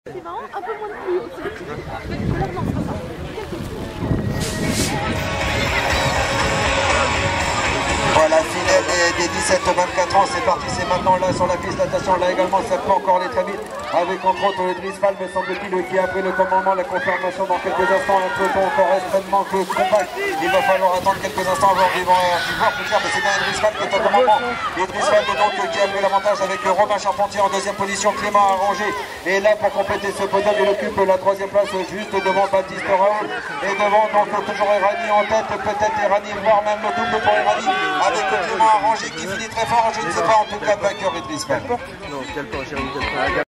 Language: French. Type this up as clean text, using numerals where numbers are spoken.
C'est marrant, un peu moins de pluie aussi. Non, c'est pas ça. Voilà, finale des 17-24 ans, c'est parti, c'est maintenant là sur la piste. Attention, là également, ça peut encore aller très vite. Avec entre autres le Drisval, me semble-t-il, qui a pris le commandement, la confirmation dans quelques instants. Un peloton encore extrêmement compact. Il va falloir attendre quelques instants avant d'y voir plus clair, mais c'est bien le Drisval qui est au commandement. Et Drisval donc qui a pris l'avantage avec Romain Charpentier en deuxième position, Clément Arrangé. Et là, pour compléter ce podium, il occupe la troisième place juste devant Baptiste Raoul. Et devant donc toujours Errani en tête, peut-être Errani, voire même le double pour Errani. Avec Clément Arrangé qui finit très fort, je ne sais pas, en tout cas vainqueur et Drisval.